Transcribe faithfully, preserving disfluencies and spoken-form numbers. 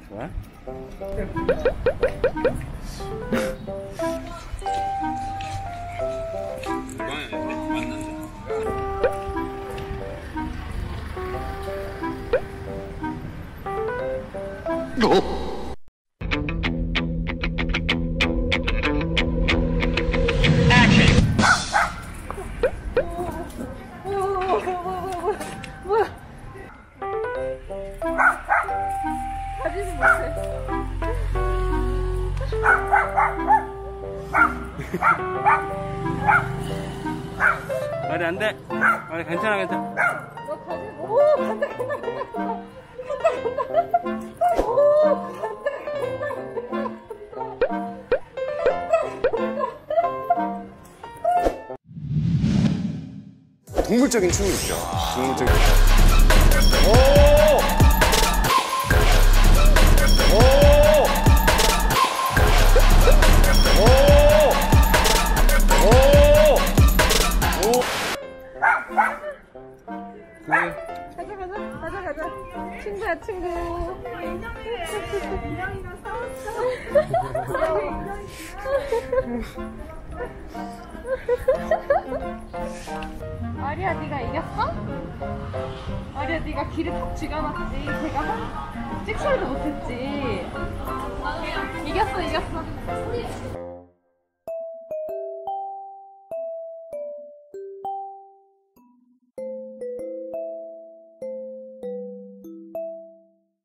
왜? 어? 말이 안 돼. 말이 괜찮아, 괜찮아. 너 가지. 오, 간다, 간다, 간다, 간다. 간다, 간다. 오, 간다, 간다, 간다. 동물적인 춤이 있죠. 동물적인. 오! 오! 오! 오! 가자, 가자, 가자, 가자. 친구야, 친구. 인형이랑 싸웠어. 아리야, 네가 이겼어? 아리야, 네가 길을 탁 쥐어놨지. 제가 찍소리도 못했지. 이겼어, 이겼어.